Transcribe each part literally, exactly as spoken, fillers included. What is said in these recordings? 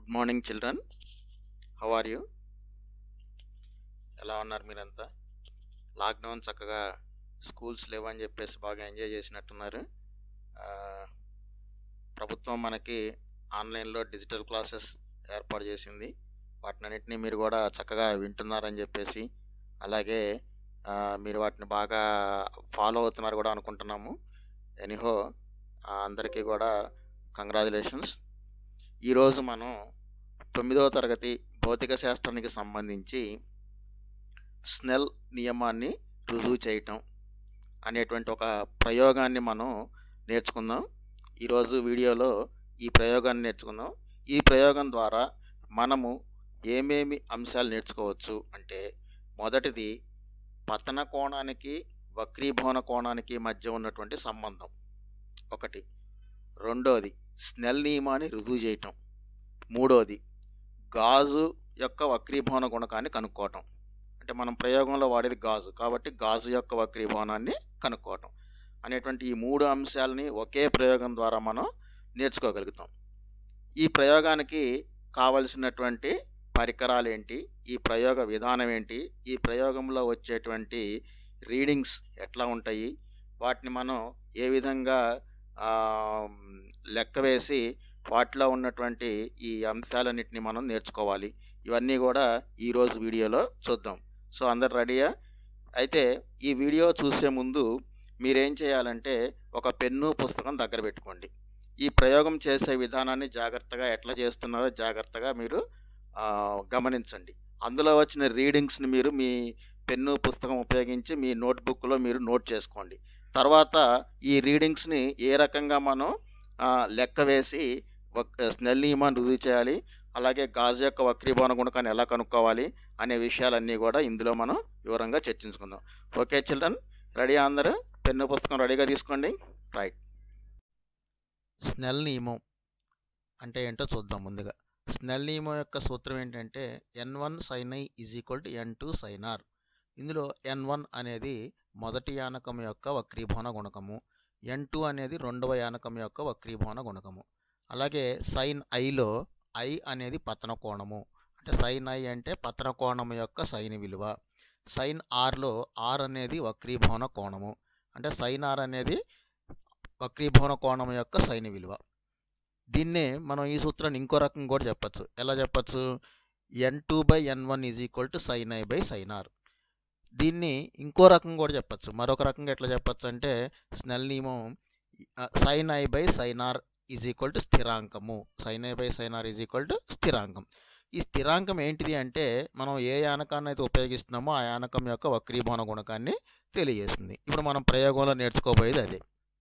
Good morning children, how are you? ఎలా ఉన్నారు మీరంతా? లాక్డౌన్ చక్కగా స్కూల్స్ లేవని చెప్పేసి బాగా ఎంజాయ్ చేసినట్టున్నారు. ఆ, ప్రభుత్వం మనకి ఆన్లైన్లో డిజిటల్ క్లాసెస్ ఏర్పాటు చేసింది. వాటినన్నిటినీ మీరు కూడా చక్కగా వింటున్నారని చెప్పేసి, అలాగే ఆ, మీరు వాటిని బాగా ఫాలో అవుతున్నారు కూడా అనుకుంటున్నాము. ఎనీహో, అందరికీ కూడా కంగ్రాచులేషన్స్. ఈరోజు మనం తొమ్మిదవ తరగతి భౌతిక శాస్త్రానికి సంబంధించి స్నెల్ నియమాన్ని రుజువు చేయటం అనేటువంటి ఒక ప్రయోగాన్ని మనం నేర్చుకుందాం. ఈరోజు వీడియోలో ఈ ప్రయోగాన్ని నేర్చుకుందాం. ఈ ప్రయోగం ద్వారా మనము ఏమేమి అంశాలు నేర్చుకోవచ్చు అంటే, మొదటిది పతన కోణానికి వక్రీభవన కోణానికి మధ్య ఉన్నటువంటి సంబంధం ఒకటి. రెండోది స్నెల్ నియమాన్ని రుజువు చేయటం. మూడోది గాజు యొక్క వక్రీభవన గుణకాన్ని కనుక్కోవటం. అంటే మనం ప్రయోగంలో వాడేది గాజు కాబట్టి గాజు యొక్క వక్రీభవనాన్ని కనుక్కోవటం అనేటువంటి ఈ మూడు అంశాలని ఒకే ప్రయోగం ద్వారా మనం నేర్చుకోగలుగుతాం. ఈ ప్రయోగానికి కావలసినటువంటి పరికరాలు ఏంటి, ఈ ప్రయోగ విధానం ఏంటి, ఈ ప్రయోగంలో వచ్చేటువంటి రీడింగ్స్ ఎట్లా ఉంటాయి, వాటిని మనం ఏ విధంగా లెక్క వేసి వాటిలో ఉన్నటువంటి ఈ అంశాలన్నింటినీ మనం నేర్చుకోవాలి, ఇవన్నీ కూడా ఈరోజు వీడియోలో చూద్దాం. సో అందరు రెడీయా? అయితే ఈ వీడియో చూసే ముందు మీరేం చేయాలంటే ఒక పెన్ను పుస్తకం దగ్గర పెట్టుకోండి. ఈ ప్రయోగం చేసే విధానాన్ని జాగ్రత్తగా ఎట్లా చేస్తున్నారో జాగ్రత్తగా మీరు గమనించండి. అందులో వచ్చిన రీడింగ్స్ని మీరు మీ పెన్ను పుస్తకం ఉపయోగించి మీ నోట్బుక్లో మీరు నోట్ చేసుకోండి. తర్వాత ఈ రీడింగ్స్ని ఏ రకంగా మనం లెక్క వేసి స్నెల్ నియమాన్ని రుజువు చేయాలి, అలాగే గాజు యొక్క వక్రీభవన గుణకాన్ని ఎలా కనుక్కోవాలి అనే విషయాలన్నీ కూడా ఇందులో మనం వివరంగా చర్చించుకుందాం. Okay children, ready? అందరూ పెన్ను పుస్తకం రెడీగా తీసుకోండి. రైట్. స్నెల్ నియమం అంటే ఏంటో చూద్దాం. ముందుగా స్నెల్ నియమం యొక్క సూత్రం ఏంటంటే n one sine i is equal to n two sine r. ఇందులో ఎన్ వన్ అనేది మొదటి యానకం యొక్క వక్రీభవన గుణకము, ఎన్ టూ అనేది రెండవ యానకం యొక్క వక్రీభవన గుణకము. అలాగే సైన్ ఐలో ఐ అనేది పతన కోణము, అంటే సైన్ ఐ అంటే పతన కోణము యొక్క సైన్ విలువ. సైన్ ఆర్లో ఆర్ అనేది వక్రీభవన కోణము, అంటే సైన్ ఆర్ అనేది వక్రీభవన కోణము యొక్క సైన్ విలువ. దీన్నే మనం ఈ సూత్రాన్ని ఇంకో రకం కూడా చెప్పచ్చు. ఎలా చెప్పచ్చు? N two by n one is equal to sine i by sine r. దీన్ని ఇంకో రకం కూడా చెప్పచ్చు. మరొక రకంగా ఎట్లా చెప్పచ్చు అంటే, స్నెల్ నియమం sine i by sine r is equal to స్థిరాంకము. Sine i by sine r is equal to స్థిరాంకం. ఈ స్థిరాంకం ఏంటిది అంటే, మనం ఏ యానకాన్ని అయితే ఉపయోగిస్తున్నామో ఆ యానకం యొక్క వక్రీభవన గుణకాన్ని తెలియజేస్తుంది. ఇప్పుడు మనం ప్రయోగంలో నేర్చుకోబోయేది అదే.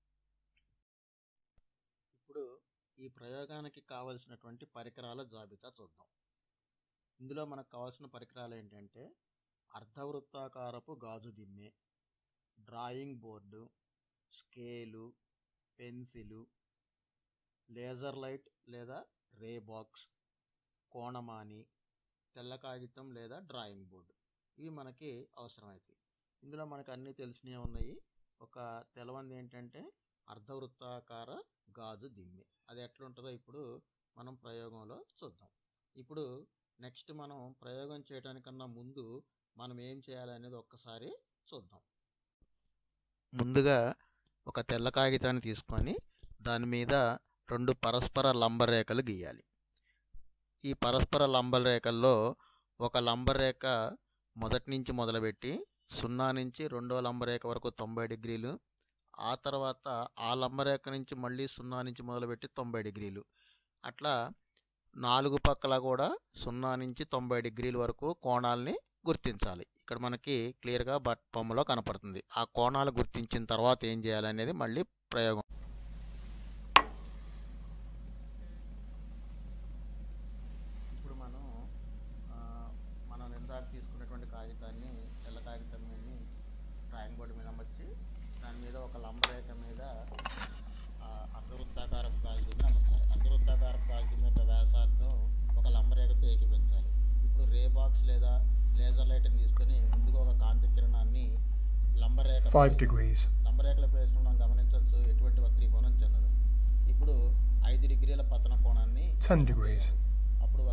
ఇప్పుడు ఈ ప్రయోగానికి కావలసినటువంటి పరికరాల జాబితా చూద్దాం. ఇందులో మనకు కావాల్సిన పరికరాలు ఏంటంటే అర్ధవృత్తాకారపు గాజు దిమ్మె, drawing board, scale, pencil, laser light లేదా రే బాక్స్, కోణమాని, తెల్ల కాగితం లేదా డ్రాయింగ్ బోర్డు, ఇవి మనకి అవసరమవుతాయి. ఇందులో మనకు అన్నీ తెలిసినవి ఉన్నాయి. ఒక తెలవంది ఏంటంటే అర్ధవృత్తాకార గాజు దిమ్మె. అది ఎట్లుంటుందో ఇప్పుడు మనం ప్రయోగంలో చూద్దాం. ఇప్పుడు నెక్స్ట్ మనం ప్రయోగం చేయడానికన్నా ముందు మనం ఏం చేయాలనేది ఒక్కసారి చూద్దాం. ముందుగా ఒక తెల్ల కాగితాన్ని తీసుకొని దాని మీద రెండు పరస్పర లంబరేఖలు గీయాలి. ఈ పరస్పర లంబరేఖల్లో ఒక లంబరేఖ మొదటి నుంచి మొదలుపెట్టి సున్నా నుంచి రెండో లంబరేఖ వరకు తొంభై డిగ్రీలు, ఆ తర్వాత ఆ లంబరేఖ నుంచి మళ్ళీ సున్నా నుంచి మొదలుపెట్టి తొంభై డిగ్రీలు, అట్లా నాలుగు పక్కల కూడా సున్నా నుంచి తొంభై డిగ్రీల వరకు కోణాలని గుర్తించాలి. ఇక్కడ మనకి క్లియర్గా బట్ బొమ్మలో కనపడుతుంది. ఆ కోణాలు గుర్తించిన తర్వాత ఏం చేయాలనేది మళ్ళీ ప్రయోగం. ఇప్పుడు మనం మనం ఇందాక తీసుకున్నటువంటి కాగితాన్ని తెల్ల కాగితం మీద డ్రాయింగ్ బోర్డు మీద అమర్చి దాని మీద ఒక లంబరేఖ మీద అర్ధవృత్తాకారపు కాగితం అమర్చాలి. అర్ధవృత్తాకారపు కాగితం యొక్క వ్యాసార్థం ఒక లంబరేఖతో ఏకీపించాలి. ఇప్పుడు రే బాక్స్ లేదా లేజర్ లైట్ని తీసుకొని ముందుగా ఒక కాంతి కిరణాన్ని లంబరేఖ లంబరేఖల ప్రవేశం మనం గమనించవచ్చు ఎటువంటి వక్రీకోణం చెందదు. ఇప్పుడు ఐదు డిగ్రీల పతన కోణాన్ని అప్పుడు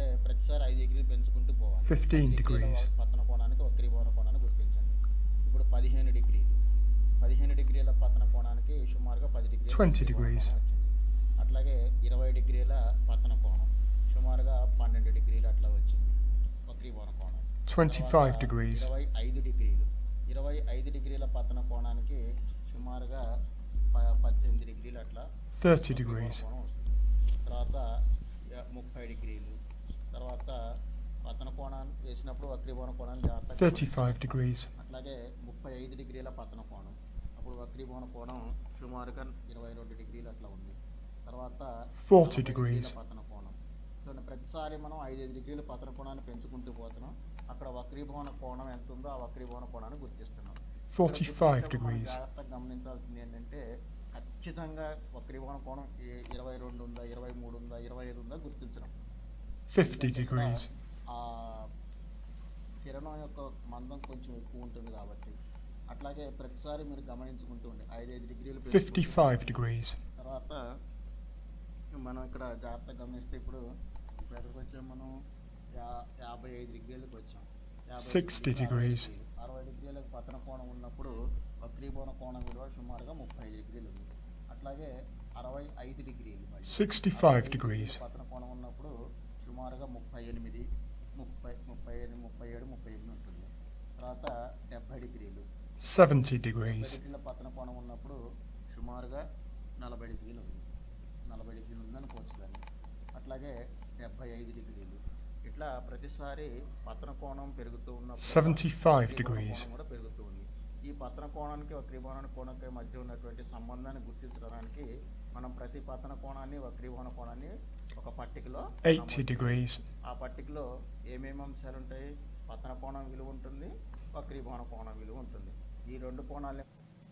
అంటే ప్రతిసారి ఐదు డిగ్రీలు పెంచుకుంటూ పోవాలి. fifteen degrees. పతన కోణానికి వక్రీభవన కోణాన్ని గుర్తించండి. ఇప్పుడు పదిహేను డిగ్రీలు పదిహేను డిగ్రీల పతన కోణానికి సుమారుగా పది డిగ్రీలు twenty degrees. అట్లాగే ఇరవై డిగ్రీల పతన కోణం సుమారుగా పన్నెండు డిగ్రీలు అట్లా వచ్చింది వక్రీభవన కోణం. twenty-five degrees. ఇరవై ఐదు డిగ్రీలు ఇరవై ఐదు డిగ్రీల పతన కోణానికి సుమారుగా పద్దెనిమిది డిగ్రీలు అట్లా thirty degrees. కోణం వస్తుంది. తర్వాత ముప్పై డిగ్రీలు తర్వాత పతన కోణాన్ని వేసినప్పుడు వక్రీభవన కోణాన్ని జాగ్రత్తగా thirty-five degrees. అట్లాగే ముప్పై ఐదు డిగ్రీల పతన కోణం అప్పుడు వక్రీభవన కోణం సుమారుగా ఇరవై రెండు డిగ్రీలు అట్లా ఉంది. తర్వాత forty degrees. పతన కోణం చూడండి, ప్రతిసారి మనం ఐదు డిగ్రీల పతన కోణాన్ని పెంచుకుంటూ పోతున్నాం. అక్కడ వక్రీభవన కోణం ఎంత ఉందో ఆ వక్రీభవన కోణాన్ని గుర్తిస్తున్నాం. forty-five degrees. జాగ్రత్తగా గమనించాల్సింది ఏంటంటే ఖచ్చితంగా వక్రీభవన కోణం ఇరవై రెండు ఉందా ఇరవై మూడు ఉందా ఇరవై ఐదు ఉందా గుర్తించడం. fifty degrees. ఆ కిరణం యొక్క మందం కొంచెం ఎక్కువ ఉంటుంది కాబట్టి అట్లాగే ప్రతిసారి మీరు గమనించుకుంటూ ఉండే ఐదు ఐదు డిగ్రీలు fifty-five degrees. తర్వాత మనం ఇక్కడ జాగ్రత్తగా గమనిస్తే ఇప్పుడు ఇప్పుడు ఎక్కడికి వచ్చాం మనం యా యాభై ఐదు డిగ్రీలకు వచ్చాం. sixty degrees. అరవై డిగ్రీలకు పతన కోణం ఉన్నప్పుడు వక్రీభవన కోణం విలువ సుమారుగా ముప్పై ఐదు డిగ్రీలు ఉంది. అట్లాగే అరవై ఐదు డిగ్రీలు sixty-five degrees. పతన కోణం ఉన్నప్పుడు సుమారుగా ముప్పై ఎనిమిది ముప్పై ముప్పై ఎనిమిది ముప్పై ఏడు ముప్పై ఎనిమిది ఉంటుంది. తర్వాత డెబ్బై డిగ్రీలు seventy degrees. డిగ్రీల పతన కోణం ఉన్నప్పుడు సుమారుగా నలభై డిగ్రీలు ఉంది నలభై డిగ్రీలు ఉందనుకోవచ్చు దాన్ని. అట్లాగే డెబ్బై ఐదు డిగ్రీలు ఇట్లా ప్రతిసారి పతన కోణం పెరుగుతూ ఉన్నప్పుడు seventy-five degrees. కూడా పెరుగుతూ ఉంది. ఈ పతన కోణానికి వక్రీభవన కోణానికి మధ్య ఉన్నటువంటి సంబంధాన్ని గుర్తించడానికి మనం ప్రతి పతన కోణాన్ని వక్రీభవన కోణాన్ని ఒక పట్టికలో eighty degrees. ఆ పట్టికలో ఏమేమి అంశాలు ఉంటాయి? పతన కోణం విలువ ఉంటుంది, వక్రీభవన కోణం విలువ ఉంటుంది. ఈ రెండు కోణాలు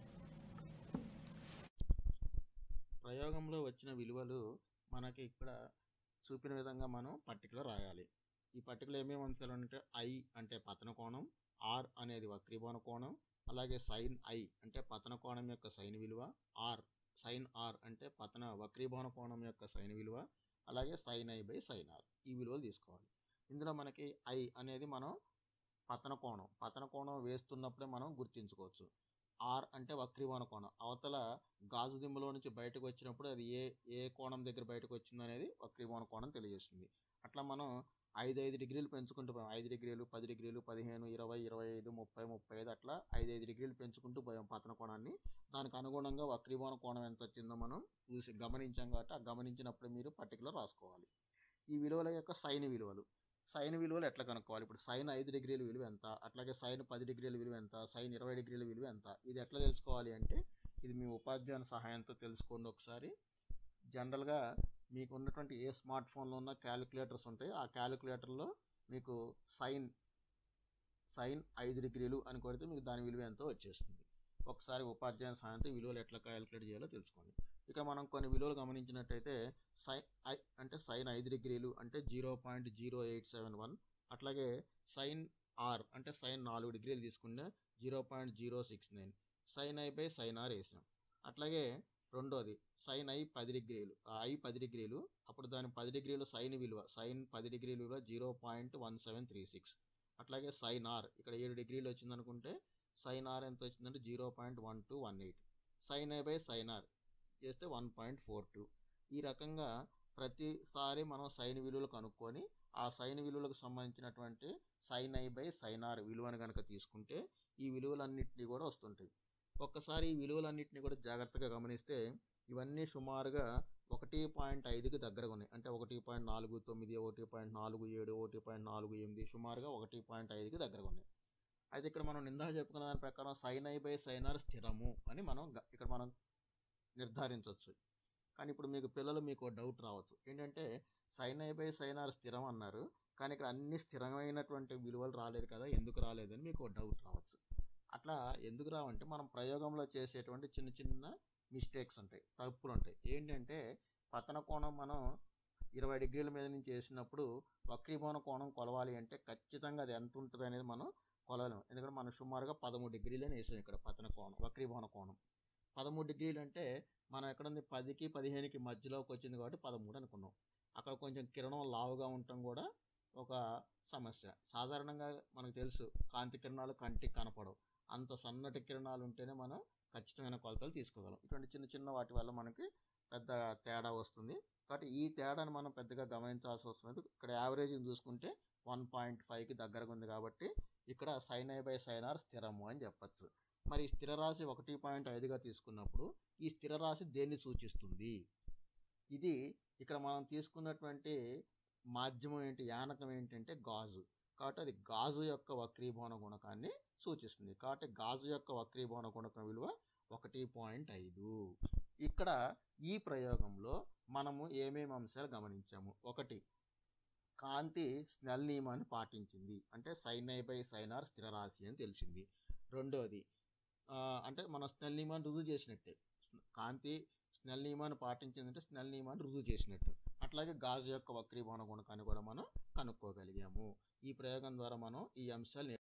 ప్రయోగంలో వచ్చిన విలువలు మనకి ఇక్కడ చూపిన విధంగా మనం పట్టికలో రాయాలి. ఈ పట్టికలో ఏమేమి అంశాలు అంటే ఐ అంటే పతన కోణం, ఆర్ అనేది వక్రీభవన కోణం, అలాగే సైన్ ఐ అంటే పతన కోణం యొక్క సైన్ విలువ, ఆర్ సైన్ ఆర్ అంటే పతన వక్రీభవన కోణం యొక్క సైన్ విలువ, అలాగే sine i by sine r ఈ విలువలు తీసుకోవాలి. ఇందులో మనకి ఐ అనేది మనం పతన కోణం పతన కోణం వేస్తున్నప్పుడే మనం గుర్తించుకోవచ్చు. ఆర్ అంటే వక్రీభవన కోణం, అవతల గాజు దిమ్మలో నుంచి బయటకు వచ్చినప్పుడు అది ఏ ఏ కోణం దగ్గర బయటకు వచ్చిందో అనేది వక్రీభవన కోణం తెలియజేస్తుంది. అట్లా మనం ఐదు ఐదు డిగ్రీలు పెంచుకుంటూ పోయాం. ఐదు డిగ్రీలు పది డిగ్రీలు పదిహేను ఇరవై ఇరవై ఐదు ముప్పై ముప్పై ఐదు అట్లా ఐదు ఐదు డిగ్రీలు పెంచుకుంటూ పోయాం పతన కోణాన్ని. దానికి అనుగుణంగా వక్రీభవన కోణం ఎంత వచ్చిందో మనం చూసి గమనించాం కాబట్టి ఆ గమనించినప్పుడు మీరు పట్టికలో రాసుకోవాలి. ఈ విలువల యొక్క సైన్ విలువలు సైన్ విలువలు ఎట్లా కనుక్కోవాలి? ఇప్పుడు సైన్ ఐదు డిగ్రీల విలువ ఎంత, అట్లాగే సైన్ పది డిగ్రీల విలువ ఎంత, సైన్ ఇరవై డిగ్రీల విలువ ఎంత, ఇది ఎట్లా తెలుసుకోవాలి అంటే ఇది మీ ఉపాధ్యాయుని సహాయంతో తెలుసుకోండి. ఒకసారి జనరల్గా మీకు ఉన్నటువంటి ఏ స్మార్ట్ ఫోన్లో ఉన్న క్యాలిక్యులేటర్స్ ఉంటాయి, ఆ క్యాలిక్యులేటర్లో మీకు సైన్ సైన్ ఐదు డిగ్రీలు అని కొడితే మీకు దాని విలువ ఎంతో వచ్చేస్తుంది. ఒకసారి ఉపాధ్యాయుని సహాయంతో విలువలు ఎట్లా క్యాలిక్యులేట్ చేయాలో తెలుసుకోండి. ఇక మనం కొన్ని విలువలు గమనించినట్టయితే సైన్ ఐ అంటే సైన్ ఐదు డిగ్రీలు అంటే zero point zero eight seven one, అట్లాగే సైన్ ఆర్ అంటే సైన్ నాలుగు డిగ్రీలు తీసుకుంటే zero point zero six nine, sine i by sine r వేసాం. అట్లాగే రెండోది సైన్ ఐ పది డిగ్రీలు ఐ పది డిగ్రీలు అప్పుడు దాని పది డిగ్రీలు సైన్ విలువ సైన్ పది డిగ్రీల విలువ zero point one seven three six. అట్లాగే సైన్ ఆర్ ఇక్కడ ఏడు డిగ్రీలు వచ్చిందనుకుంటే సైన్ ఆర్ ఎంత వచ్చిందంటే zero point one two one eight, sine i by sine r చేస్తే వన్ పాయింట్ ఫోర్ టూ. ఈ రకంగా ప్రతిసారి మనం సైన్ విలువలు కనుక్కొని ఆ సైన్ విలువలకు సంబంధించినటువంటి sine i by sine r విలువను కనుక తీసుకుంటే ఈ విలువలన్నింటినీ కూడా వస్తుంటాయి. ఒక్కసారి ఈ విలువలన్నింటినీ కూడా జాగ్రత్తగా గమనిస్తే ఇవన్నీ సుమారుగా ఒకటి పాయింట్ ఐదుకి దగ్గరగా ఉన్నాయి. అంటే ఒకటి పాయింట్ నాలుగు తొమ్మిది ఒకటి పాయింట్ నాలుగు ఏడు ఒకటి పాయింట్ నాలుగు ఎనిమిది సుమారుగా ఒకటి పాయింట్ ఐదుకి దగ్గరగా ఉన్నాయి. అయితే ఇక్కడ మనం ఇందాక చెప్పుకున్న దాని ప్రకారం sine i by sine r స్థిరము అని మనం ఇక్కడ మనం నిర్ధారించవచ్చు. కానీ ఇప్పుడు మీకు పిల్లలు మీకు డౌట్ రావచ్చు ఏంటంటే sine i by sine r స్థిరం అన్నారు కానీ ఇక్కడ అన్ని స్థిరమైనటువంటి విలువలు రాలేదు కదా, ఎందుకు రాలేదని మీకు డౌట్ రావచ్చు. అట్లా ఎందుకు రావంటే మనం ప్రయోగంలో చేసేటువంటి చిన్న చిన్న మిస్టేక్స్ ఉంటాయి, తప్పులు ఉంటాయి. ఏంటంటే పతన కోణం మనం ఇరవై డిగ్రీల మీద నుంచి వేసినప్పుడు వక్రీభవన కోణం కొలవాలి అంటే ఖచ్చితంగా అది ఎంత ఉంటుంది అనేది మనం కొలలేము. ఎందుకంటే మనం సుమారుగా పదమూడు డిగ్రీలని వేసాం ఇక్కడ పతన కోణం వక్రీభవన కోణం. పదమూడు డిగ్రీలు అంటే మనం ఎక్కడ ఉంది పదికి పదిహేనుకి మధ్యలోకి వచ్చింది కాబట్టి పదమూడు అనుకున్నాం. అక్కడ కొంచెం కిరణం లావుగా ఉండటం కూడా ఒక సమస్య. సాధారణంగా మనకు తెలుసు కాంతి కిరణాలు కంటికి కనపడవు. అంత సన్నటి కిరణాలు ఉంటేనే మనం ఖచ్చితమైన కొలతలు తీసుకోగలం. ఇటువంటి చిన్న చిన్న వాటి వల్ల మనకి పెద్ద తేడా వస్తుంది. కాబట్టి ఈ తేడాను మనం పెద్దగా గమనించాల్సిన అవసరం లేదు. ఇక్కడ యావరేజ్ని చూసుకుంటే వన్ పాయింట్ ఫైవ్కి దగ్గరగా ఉంది కాబట్టి ఇక్కడ sine i by sine r స్థిరము అని చెప్పచ్చు. మరి స్థిర రాశి ఒకటి పాయింట్ ఐదుగా తీసుకున్నప్పుడు ఈ స్థిర రాశి దేన్ని సూచిస్తుంది? ఇది ఇక్కడ మనం తీసుకున్నటువంటి మాధ్యమం ఏంటి, యానకం ఏంటంటే గాజు. కాబట్టి అది గాజు యొక్క వక్రీభవన గుణకాన్ని సూచిస్తుంది. కాబట్టి గాజు యొక్క వక్రీభవన గుణకం విలువ ఒకటి పాయింట్ ఐదు. ఇక్కడ ఈ ప్రయోగంలో మనము ఏమేమి అంశాలు గమనించాము? ఒకటి, కాంతి స్నెల్ నియమాన్ని పాటించింది, అంటే sine i by sine r స్థిర రాశి అని తెలిసింది. రెండోది అంటే మనం స్నెల్ నియమాన్ని రుజువు చేసినట్టే. కాంతి స్నెల్ నియమాన్ని పాటించిందంటే స్నెల్ నియమాన్ని రుజువు చేసినట్టు. అట్లాగే గాజు యొక్క వక్రీభవన గుణకాన్ని కూడా మనం కనుక్కోగలిగాము. ఈ ప్రయోగం ద్వారా మనం ఈ అంశాలు